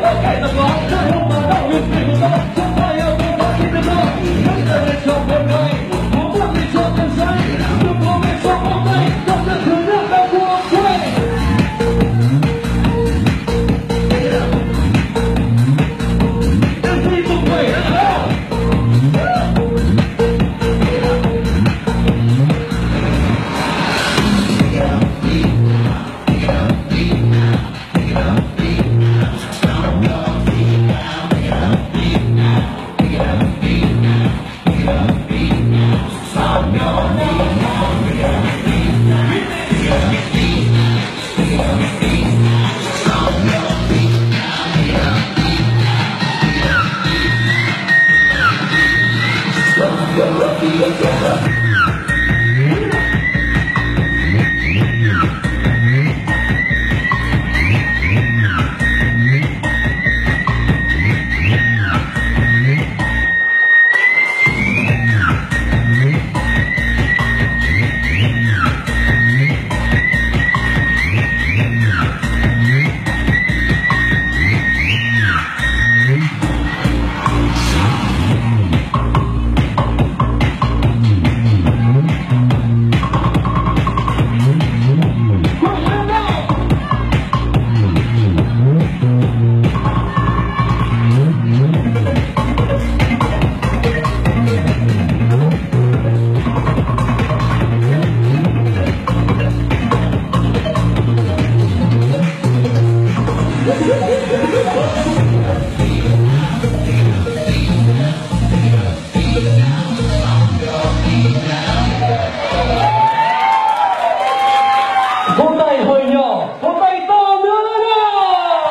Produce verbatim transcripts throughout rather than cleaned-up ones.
Hôm nay hơi nhỏ, hôm nay to nữa nữa.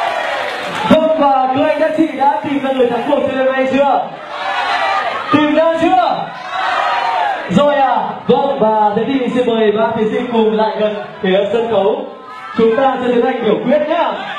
Vâng, và các anh các chị đã tìm ra người thắng cuộc trên đêm nay chưa? Tìm ra chưa? Rồi à? Vâng, và thế thì mình xin mời ba thí sinh cùng lại gần phía sân khấu. Chúng ta sẽ tiến hành biểu quyết nhé.